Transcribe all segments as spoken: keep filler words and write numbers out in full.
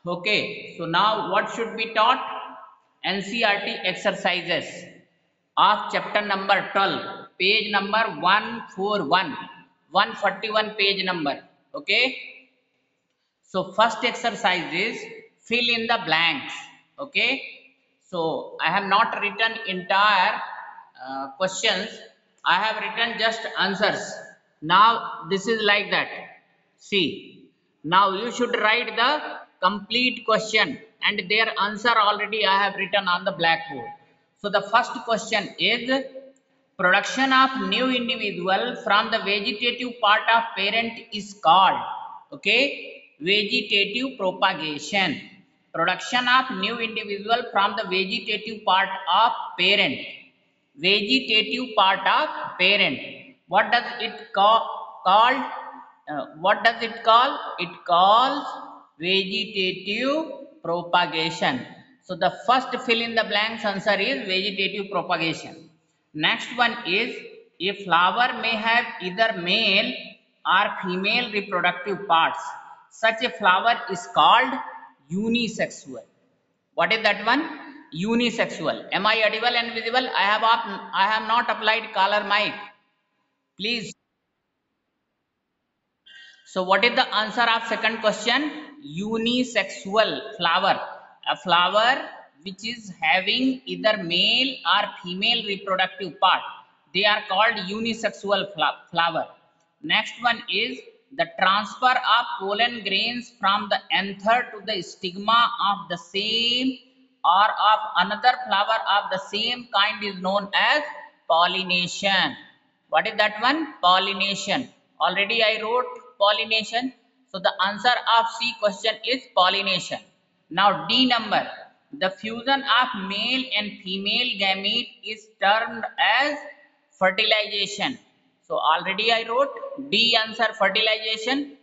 Okay, so now what should be taught? N C R T exercises of chapter number twelve, page number one forty-one, one forty-one page number. Okay, so first exercise is fill in the blanks. Okay, so I have not written entire uh, questions, I have written just answers. Now this is like that. See, now you should write the complete question and their answer already I have written on the blackboard. So the first question is production of new individual from the vegetative part of parent is called, okay, vegetative propagation. Production of new individual from the vegetative part of parent, vegetative part of parent. What does it call called? Uh, what does it call? It calls vegetative propagation. So the first fill in the blanks answer is vegetative propagation. Next one is a flower may have either male or female reproductive parts. Such a flower is called unisexual. What is that one? Unisexual. Am I audible and visible? I have up, I have not applied color mic. Please. So what is the answer of second question? Unisexual flower. A flower which is having either male or female reproductive part. They are called unisexual flower. Next one is the transfer of pollen grains from the anther to the stigma of the same or of another flower of the same kind is known as pollination. What is that one? Pollination. Already I wrote pollination. So the answer of C question is pollination. Now D number. The fusion of male and female gamete is termed as fertilization. So already I wrote D answer fertilization.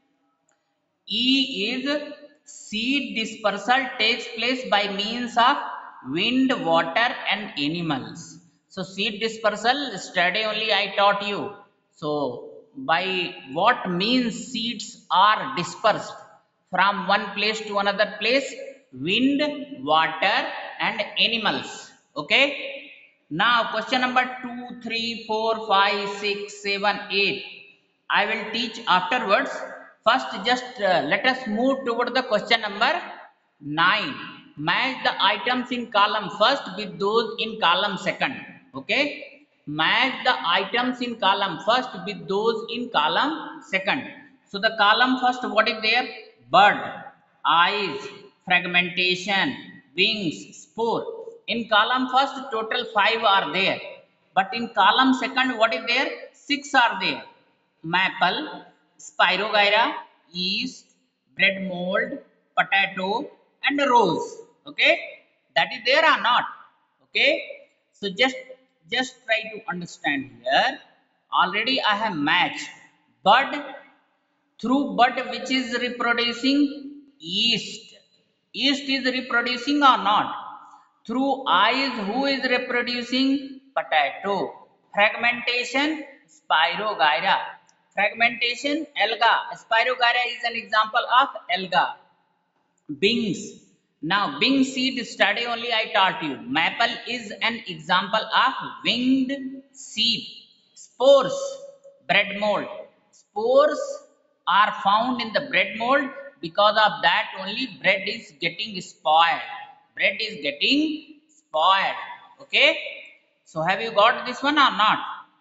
E is seed dispersal takes place by means of wind, water and animals. So seed dispersal yesterday only I taught you. So by what means seeds are dispersed from one place to another place? Wind, water and animals. Okay. Now question number two, three, four, five, six, seven, eight. I will teach afterwards. First just uh, let us move toward the question number nine. Match the items in column first with those in column second. Okay. Match the items in column first with those in column second. So the column first, what is there? Bud, eyes, fragmentation, wings, spore. In column first total five are there. But in column second what is there? Six are there. Maple, Spirogyra, yeast, bread mold, potato and rose. Okay. That is there or not? Okay. So just just try to understand here. Already I have matched bud through bud which is reproducing yeast. Yeast is reproducing or not? Through eyes who is reproducing? Potato. Fragmentation, Spirogyra. Fragmentation, alga. Spirogyra is an example of alga. Beans. Now, Bing seed study only I taught you. Maple is an example of winged seed. Spores, bread mold. Spores are found in the bread mold. Because of that only bread is getting spoiled. Bread is getting spoiled. Okay. So have you got this one or not?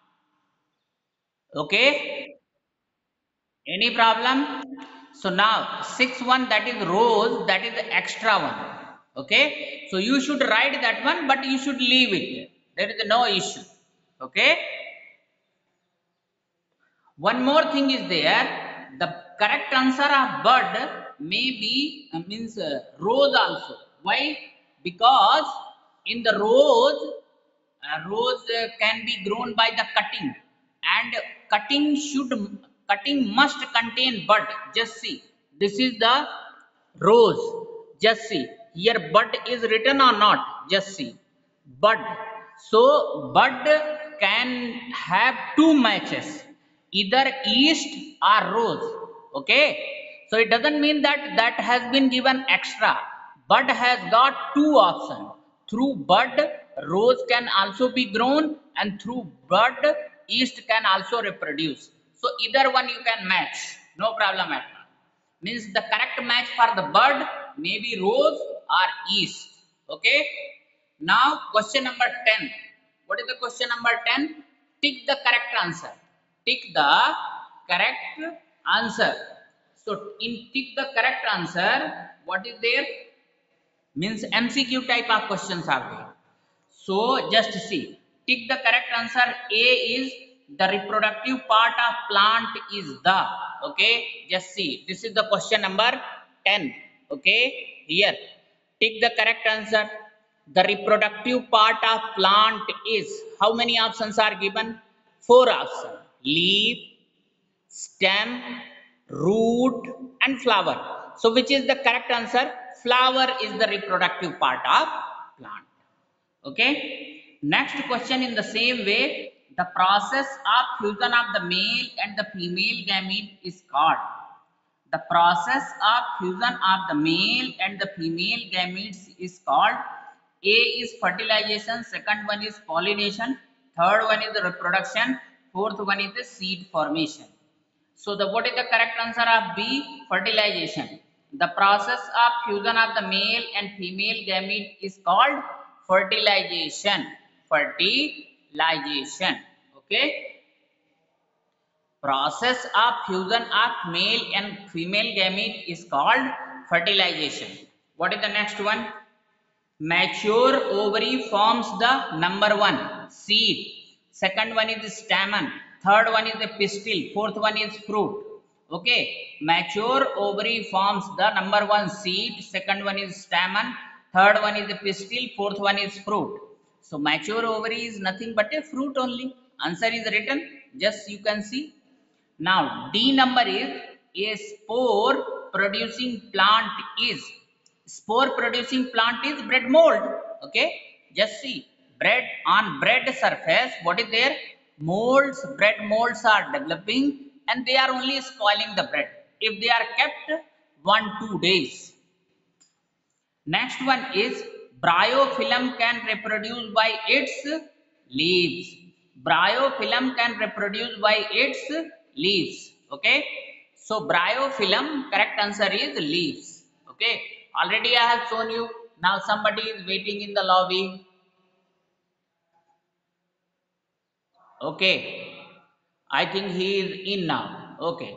Okay. Any problem? So now sixth one, that is rose, that is the extra one. Okay. So you should write that one, but you should leave it. There is no issue. Okay. One more thing is there. The correct answer of bud may be uh, means uh, rose also. Why? Because in the rose, uh, rose uh, can be grown by the cutting, and cutting should cutting must contain bud. Just see, this is the rose. Just see here, bud is written or not? Just see, bud. So bud can have two matches, either yeast or rose. Okay. So it doesn't mean that that has been given extra. Bud has got two options. Through bud, rose can also be grown, and through bud, yeast can also reproduce. So either one you can match, no problem at all. Means the correct match for the bud may be rose or yeast. Okay. Now question number ten. What is the question number ten? Tick the correct answer. Tick the correct answer. So in tick the correct answer, what is there? Means M C Q type of questions are there. So just see. Tick the correct answer. A is the reproductive part of plant is the. Okay. Just see. This is the question number ten. Okay. Here. Tick the correct answer. The reproductive part of plant is. How many options are given? Four options. Leaf, stem, root, and flower. So which is the correct answer? Flower is the reproductive part of plant. Okay. Next question in the same way, the process of fusion of the male and the female gamete is called. The process of fusion of the male and the female gametes is called. A is fertilization, second one is pollination, third one is the reproduction, fourth one is the seed formation. So the what is the correct answer of B? Fertilization. The process of fusion of the male and female gamete is called fertilization. Fertilization. Okay. Process of fusion of male and female gamete is called fertilization. What is the next one? Mature ovary forms the number one seed. Second one is stamen. Third one is the pistil. Fourth one is fruit. Okay. Mature ovary forms the number one seed. Second one is stamen. Third one is the pistil. Fourth one is fruit. So mature ovary is nothing but a fruit only. Answer is written. Just you can see. Now D number is a spore producing plant is. Spore producing plant is bread mold. Okay. Just see. Bread on bread surface. What is there? Molds. Bread molds are developing and they are only spoiling the bread. If they are kept one, two days. Next one is bryophyllum can reproduce by its leaves. Bryophyllum can reproduce by its leaves. Okay. So bryophyllum, correct answer is leaves. Okay. Already I have shown you. Now somebody is waiting in the lobby. Okay. I think he is in now. Okay.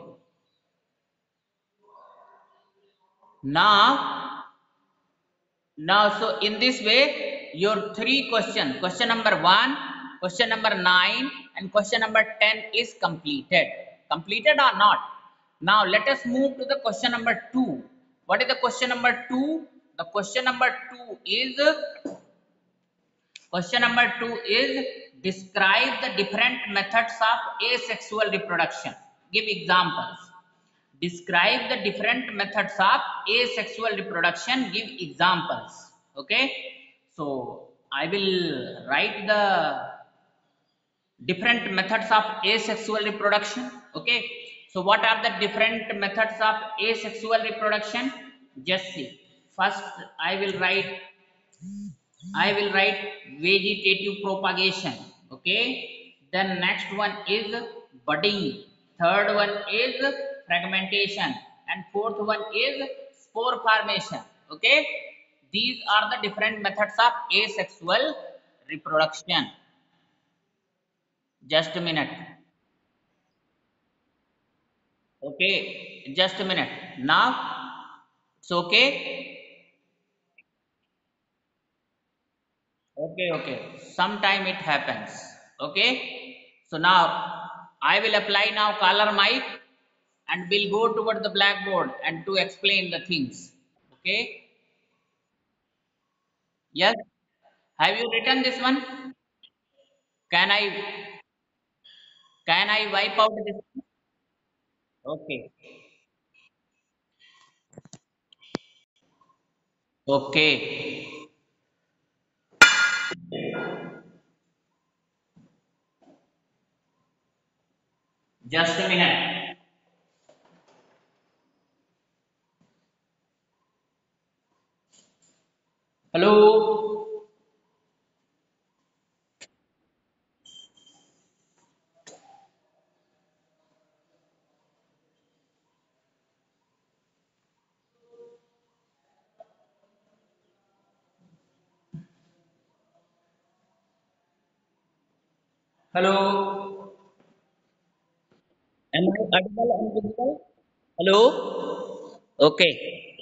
Now Now, so in this way, your three question, question number one, question number nine, and question number ten is completed. Completed or not? Now, let us move to the question number two. What is the question number two? The question number two is, question number two is, describe the different methods of asexual reproduction. Give examples. Describe the different methods of asexual reproduction. Give examples. Okay. So I will write the different methods of asexual reproduction. Okay. So what are the different methods of asexual reproduction? Just see. First I will write I will write vegetative propagation. Okay. Then next one is budding. Third one is fragmentation. And fourth one is spore formation. Okay. These are the different methods of asexual reproduction. Just a minute. Okay. Just a minute. Now it's okay. Okay, okay. Sometime it happens. Okay. So now I will apply now color mic and we'll go toward the blackboard and to explain the things. Okay. Yes. Have you written this one? Can I can I wipe out this? Okay. Okay. Just a minute. Hello. Hello. Am I audible and visible? Hello. Okay.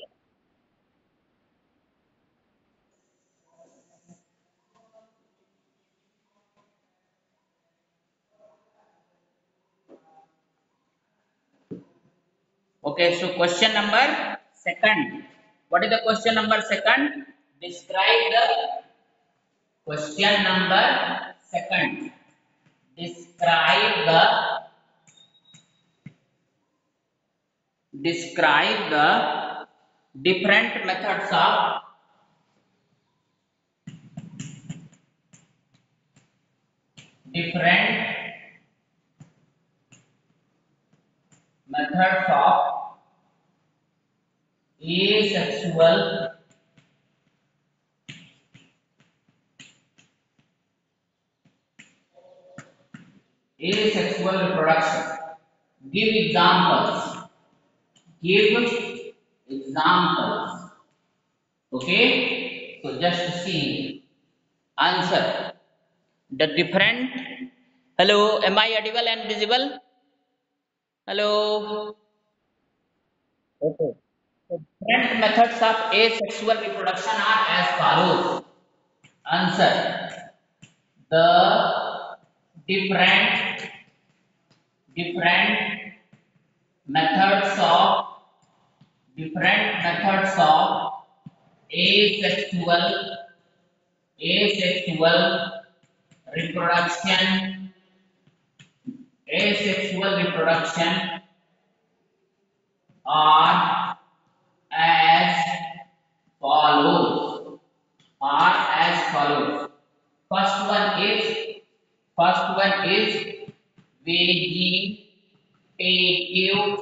Okay. So question number second. What is the question number second? Describe the question number second. Describe the describe the different methods of different methods of asexual asexual reproduction. Give examples. Give examples. Okay. So just see answer. The different. Hello. Am I audible and visible? Hello. Okay. So different methods of asexual reproduction are as follows. Answer. The different different methods of different methods of asexual asexual reproduction asexual reproduction are as follows are as follows. First one is first one is vegetative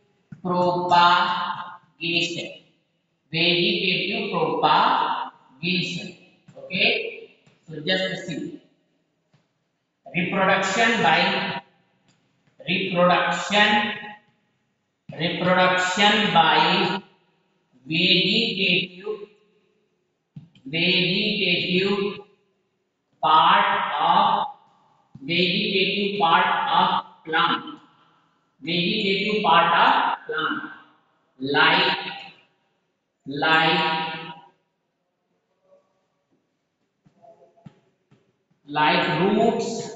propagation. Vegetative propagation. Okay. So just see reproduction by reproduction reproduction by vegetative vegetative part of vegetative part of plant vegetative part of plant like like like roots,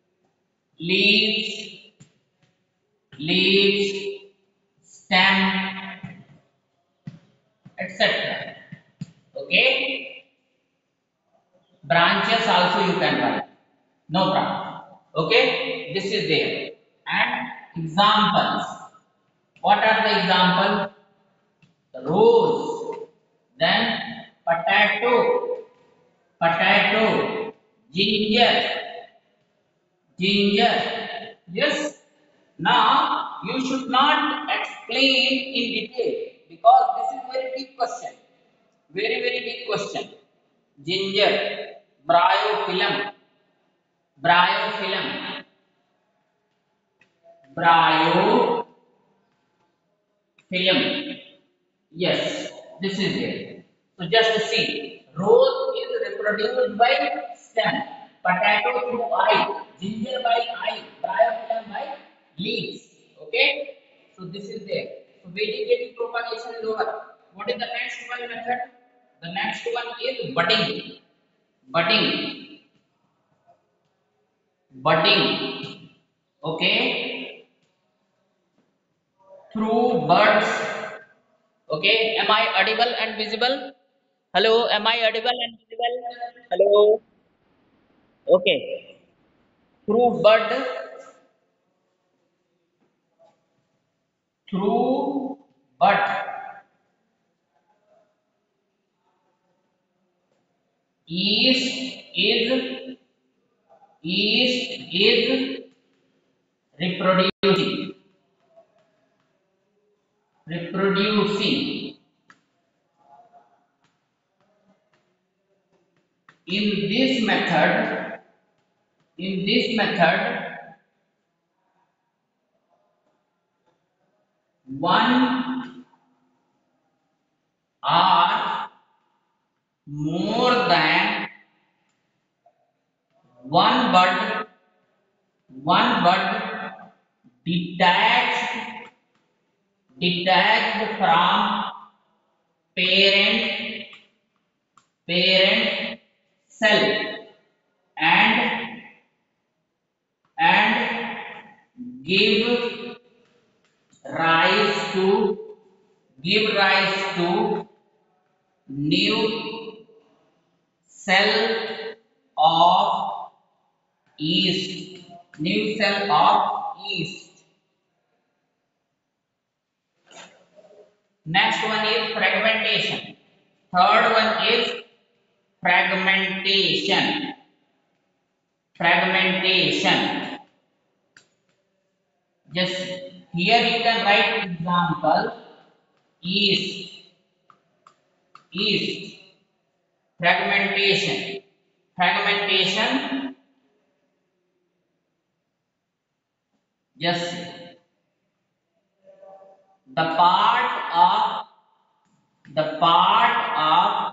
leaves, leaves, stem, et cetera. Okay, branches also you can write. No problem. Okay, this is there. And examples. What are the examples? Rose, then potato, potato, ginger, ginger. Yes. Now you should not explain in detail because this is very big question. Very very big question. Ginger, bryophyllum, bryophyllum, bryophyllum. Yes, this is it. So just see, rose is reproduced by stem, potato through eye, ginger by eye, bryophyllum by leaves. Okay, so this is there. So vegetative propagation is over. What is the next one method? The next one is budding. Budding, budding. Okay, through buds. Okay, am I audible and visible? Hello, am I audible and visible? Hello. Okay. Through bud, through bud is is is is reproducing reproducing In this method, in this method, one or more than one bird, one bird detached, detached from parent, parent cell and and give rise to give rise to new cell of yeast, new cell of yeast. Next one is fragmentation. Third one is fragmentation. Fragmentation. Just here you can write example yeast, yeast, fragmentation. Fragmentation, just the part of the part of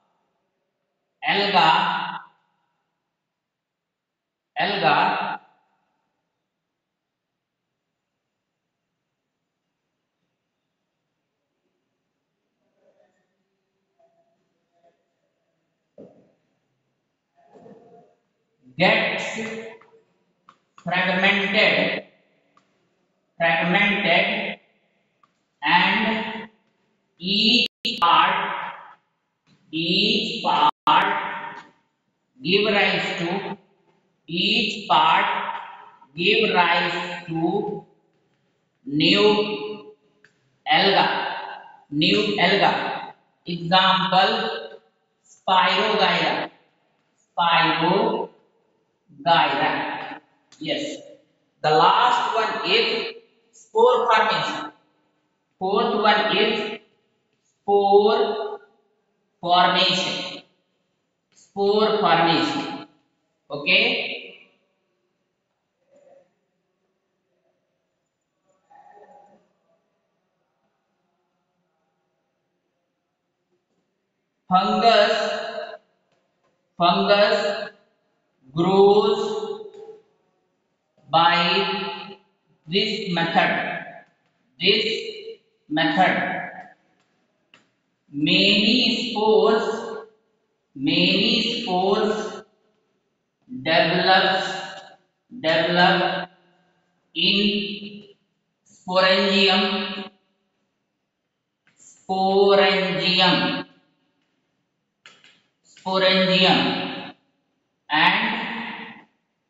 alga, alga gets fragmented, fragmented, and each part, each part give rise to, each part give rise to new alga, new alga. Example Spirogyra, Spirogyra. Yes. The last one is spore formation. Fourth one is spore formation. Spore formation. Okay. Fungus, fungus grows by this method. This method. Many spores, many spores develops develop in sporangium, sporangium, sporangium, and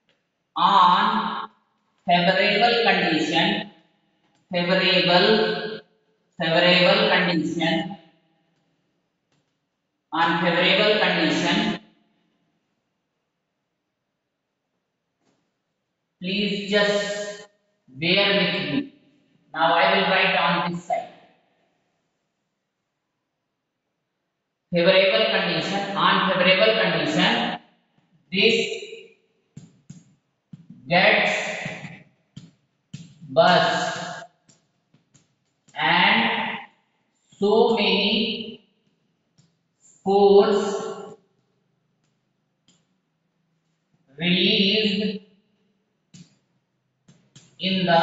on favorable condition, favorable, favorable condition, on favorable condition, please just bear with me. Now I will write on this side. Favorable condition, on favorable condition, this gets burst and so many spores released in the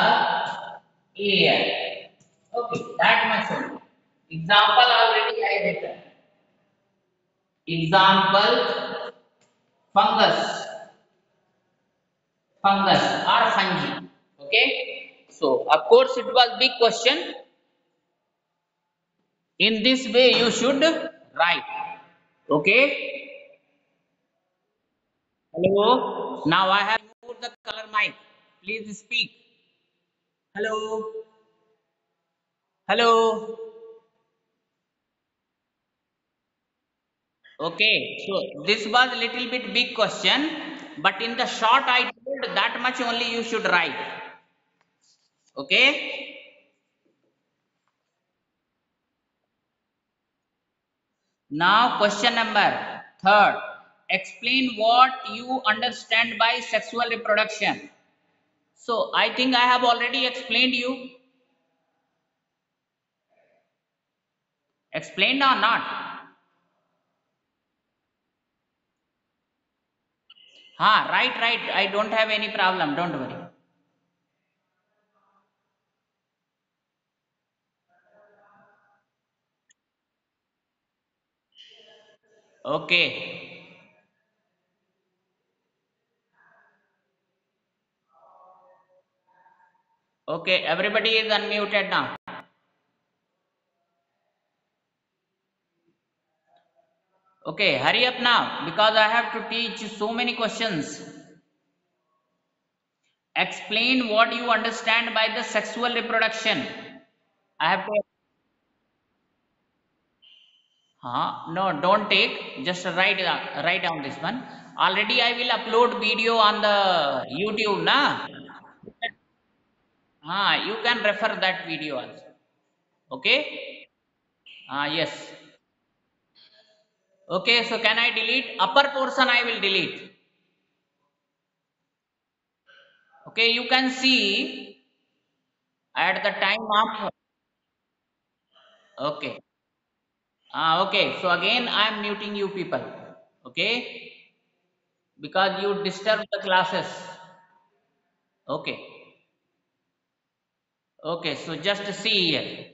air. Okay, that much only. Example already I written. Example fungus, fungus or fungi. Okay. So of course it was big question. In this way you should write. Okay. Hello. Now I have removed the color mic. Please speak. Hello. Hello. Okay. So this was a little bit big question, but in the short I told that much only you should write. Okay. Now question number third. explain what you understand by sexual reproduction. So I think I have already explained you. Explained or not? Ha, right, right. I don't have any problem. Don't worry. Okay. Okay. Everybody is unmuted now. Okay. Hurry up now because I have to teach so many questions. Explain what you understand by the sexual reproduction. I have to. Huh? No, don't take. Just write down, write down this one. Already I will upload video on the YouTube, na? Ah, you can refer that video also. Okay? Ah, yes. Okay, so can I delete? Upper portion I will delete. Okay, you can see at the time of. Okay. Ah, okay. So again I am muting you people. Okay? Because you disturb the classes. Okay. Okay, so just see here.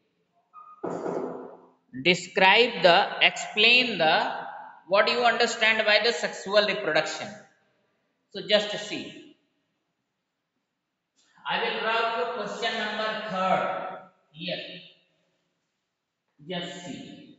Describe the, explain the, what you understand by the sexual reproduction. So just see. I will draw you question number third here. Just see.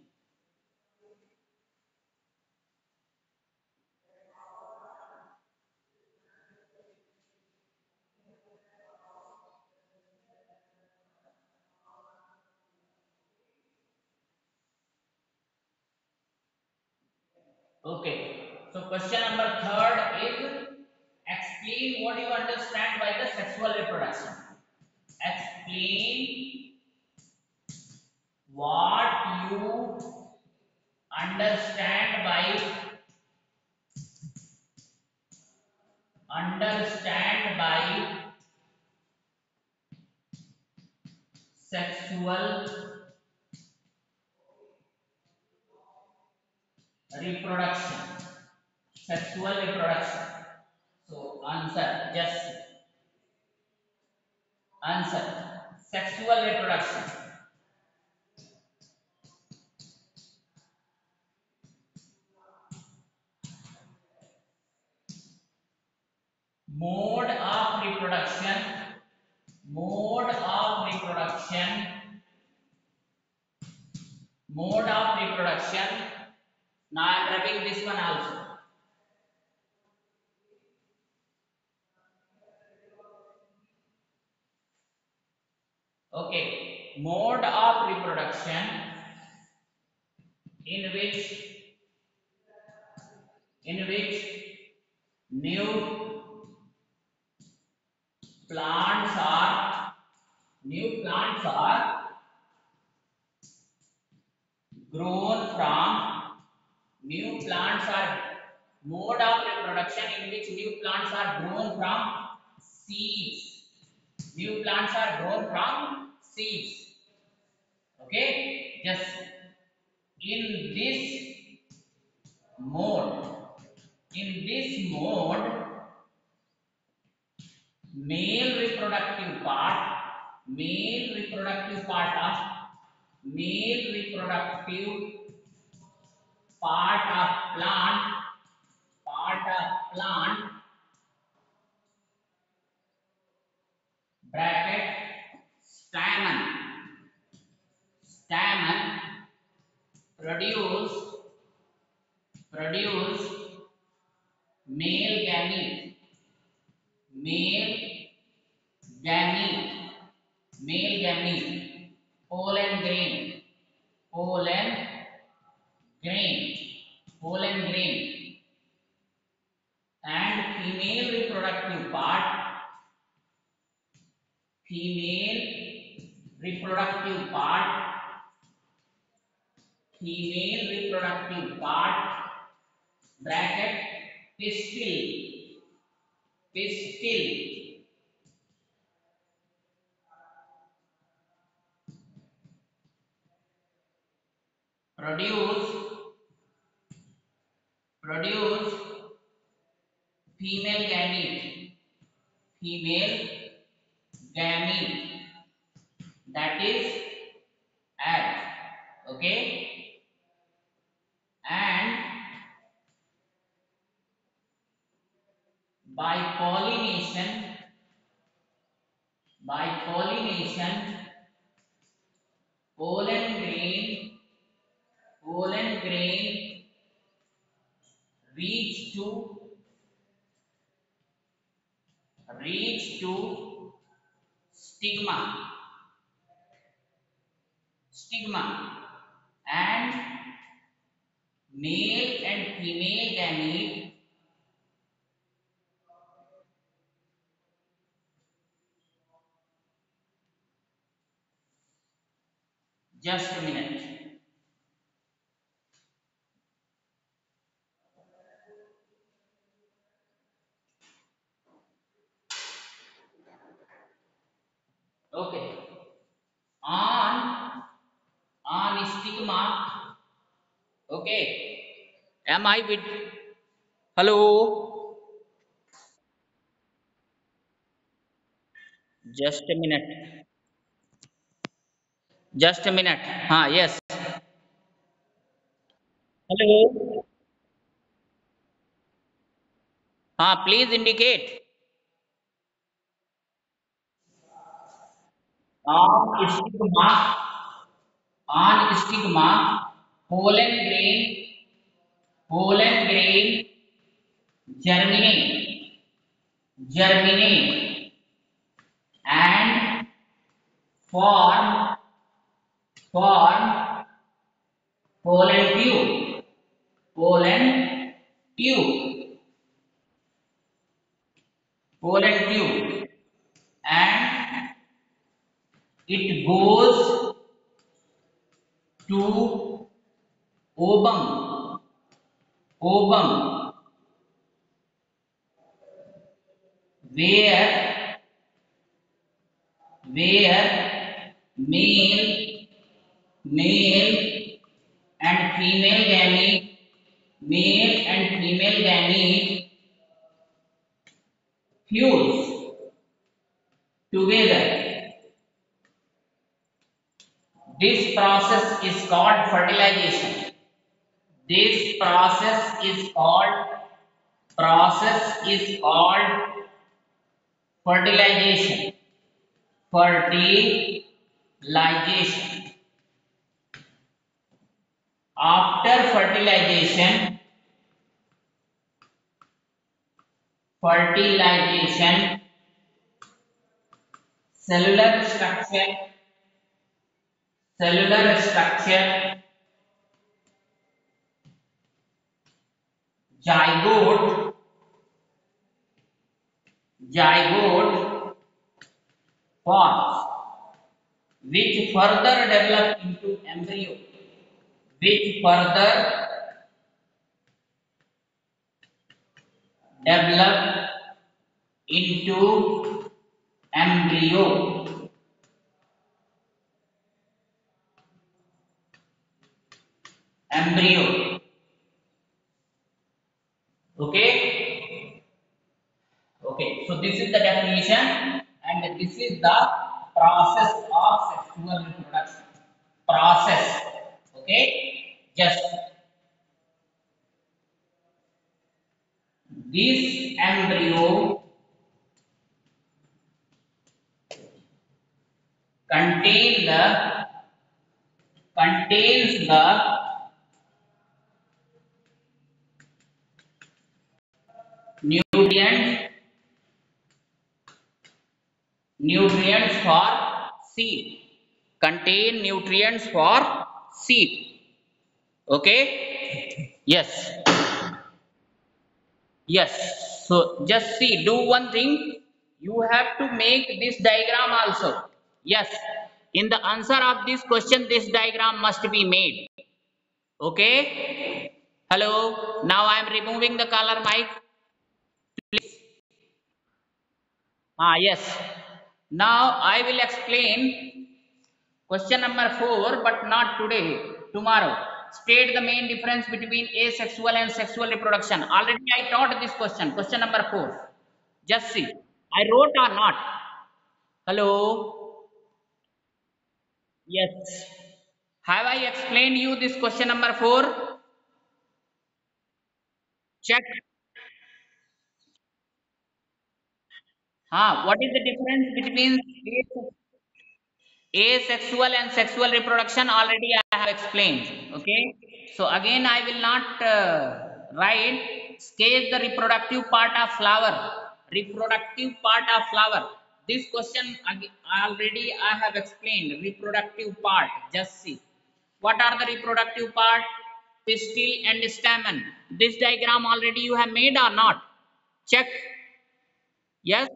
Okay. So question number third is explain what you understand by the sexual reproduction. Explain what you understand by understand by sexual reproduction. Sexual reproduction. So answer, just answer. Sexual reproduction. Mode of reproduction. Mode of reproduction. Mode of reproduction. Now I am rubbing this one also. Okay. Mode of reproduction in which in which new plants are new plants are grown from new plants are mode of reproduction in which new plants are grown from seeds. New plants are grown from seeds. Okay, just in this mode, in this mode, male reproductive part, male reproductive part of male reproductive part of plant, part of plant bracket stamen, stamen produce produce male gamete, male gamete, male gamete, pollen grain, pollen grain, pollen grain, and female reproductive part, female reproductive part, female reproductive part bracket pistil, pistil, produce, produce female gamete, female gamete, that is egg. Okay, and by pollination, by pollination, pollen grain, pollen grain reach to, reach to stigma, stigma, and male and female gamete, just a minute. Okay, on, on stigma. Okay, am I with, hello, just a minute, just a minute, ha, yes, hello, ha, please indicate. On stigma, on stigma, pollen grain, pollen grain germinate, germinate and form, form pollen tube, pollen tube, pollen tube, and it goes to ovum, ovum, where, where male, male and female gamete, male and female gamete fuse together. This process is called fertilization. This process is called, process is called fertilization. Fertilization. After fertilization, fertilization, cellular structure, cellular structure, zygote, zygote forms, which further develop into embryo, which further develop into embryo, embryo. Okay, okay, so this is the definition and this is the process of sexual reproduction, process. Okay, just this embryo contain the, contains the nutrients, nutrients for seed, contain nutrients for seed. Okay, yes, yes, so just see, do one thing, you have to make this diagram also. Yes, in the answer of this question this diagram must be made. Okay, Hello. Now I am removing the color mic. Ah, yes. Now I will explain question number four, but not today, tomorrow. State the main difference between asexual and sexual reproduction. Already I taught this question, question number four. Just see. I wrote or not? Hello? Yes. Have I explained you this question number four? Check. Ah, what is the difference between asexual and sexual reproduction? Already I have explained. Okay. So again, I will not uh, write sketch the reproductive part of flower. Reproductive part of flower. This question ag- already I have explained. Reproductive part. Just see. What are the reproductive part? Pistil and stamen. This diagram already you have made or not? Check. Yes.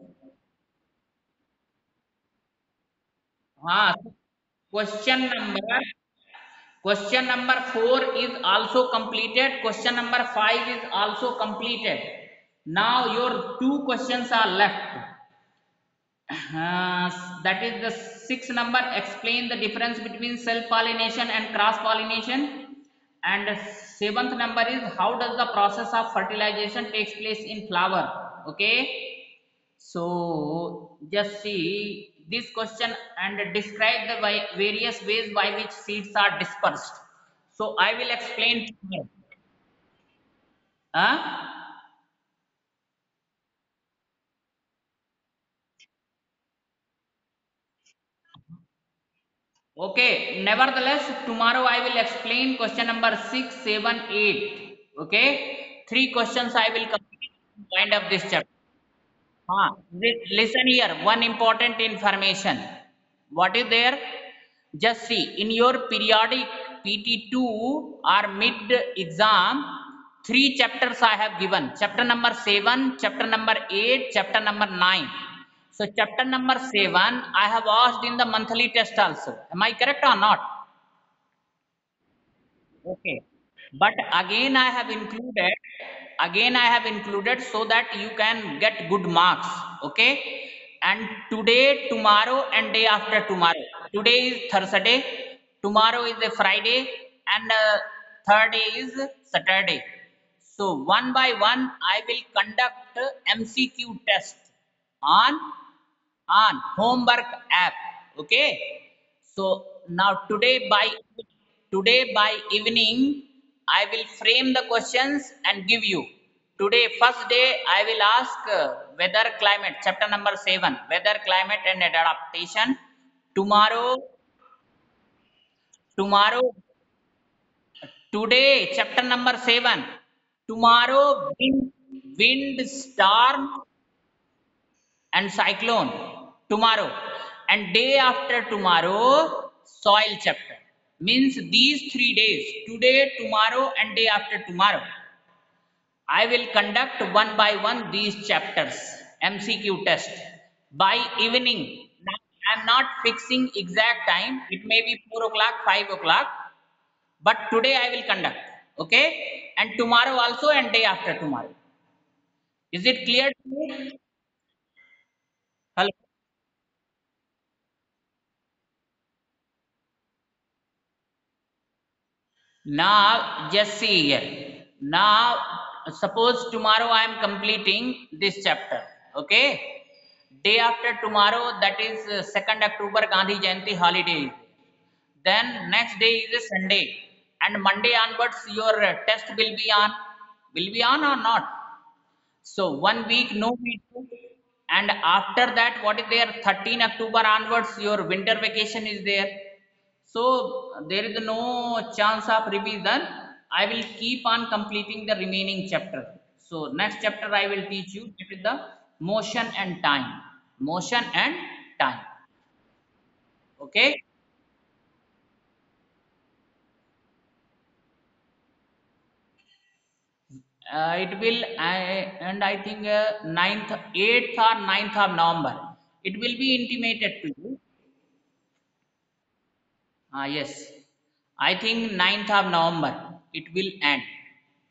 Ah, question number question number four is also completed. Question number five is also completed. Now your two questions are left. Uh, that is the sixth number. Explain the difference between self pollination and cross pollination. And seventh number is how does the process of fertilization takes place in flower. Okay. So just see this question and describe the various ways by which seeds are dispersed. So I will explain tomorrow. Huh? Okay. Nevertheless, tomorrow I will explain question number six, seven, eight. Okay. Three questions I will complete to wind up this chapter. Ah, li- listen here, one important information. What is there? Just see, in your periodic P T two or mid exam, three chapters I have given. Chapter number seven, chapter number eight, chapter number nine. So, chapter number seven, I have asked in the monthly test also. Am I correct or not? Okay. But again I have included, again I have included so that you can get good marks. Okay. And today, tomorrow, and day after tomorrow. Today is Thursday, tomorrow is a Friday, and uh, third day is Saturday. So one by one, I will conduct M C Q test on on homework app. Okay. So now today by today by evening I will frame the questions and give you. Today first day I will ask uh, weather climate, chapter number seven, weather climate and adaptation. Tomorrow tomorrow today chapter number seven. Tomorrow wind, wind storm and cyclone tomorrow, and day after tomorrow soil chapter. Means these three days, today, tomorrow, and day after tomorrow, I will conduct one by one these chapters MCQ test by evening. Now I am not fixing exact time, it may be four o'clock, five o'clock, but today I will conduct. Okay. And tomorrow also, and day after tomorrow. Is it clear to you? Hello. Now, just see here. Now, suppose tomorrow I am completing this chapter. Okay. Day after tomorrow, that is uh, second October, Gandhi Jayanti holiday. Then next day is a Sunday. And Monday onwards, your uh, test will be on. Will be on or not? So one week no video, and after that, what is there? thirteen October onwards, your winter vacation is there. So there is no chance of revision. I will keep on completing the remaining chapter. So next chapter I will teach you, that is the motion and time. Motion and time. Okay. Uh, it will, I and I think uh, ninth, eighth or ninth of November. It will be intimated to you. Ah, yes. I think ninth of November it will end.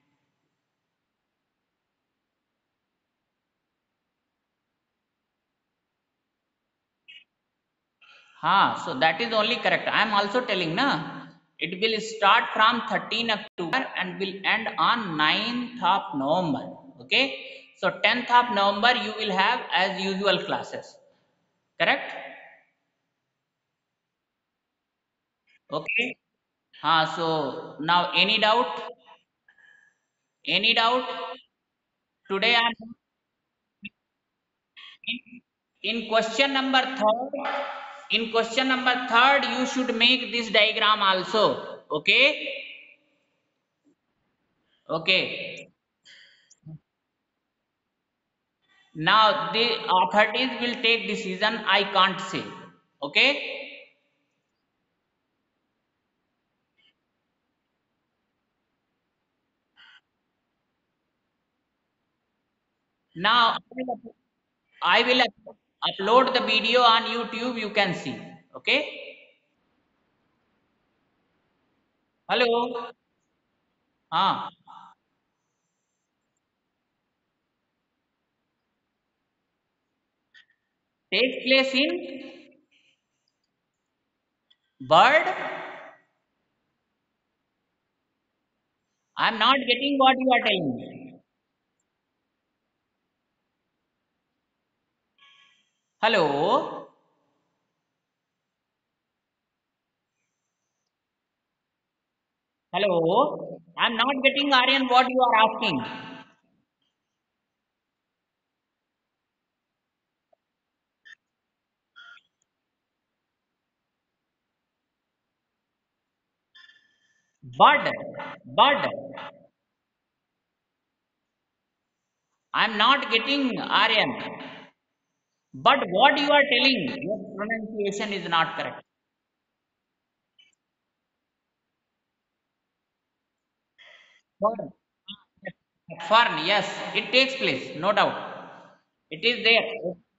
Ha, so that is only correct. I am also telling na. It will start from thirteenth October and will end on ninth of November. Okay. So tenth of November you will have as usual classes. Correct? Okay. Ha, so now any doubt? Any doubt? Today I am in question number third. In question number third, you should make this diagram also. Okay. Okay. Now the authorities will take decision. I can't say. Okay. Now I will upload the video on YouTube. You can see. Okay. Hello. Ah. Take place in bird. I'm not getting what you are telling me. Hello. Hello. I'm not getting Aryan what you are asking. Bud. Bud. I'm not getting Aryan. But what you are telling, your pronunciation is not correct. Fern. Fern, yes, it takes place, no doubt. It is there.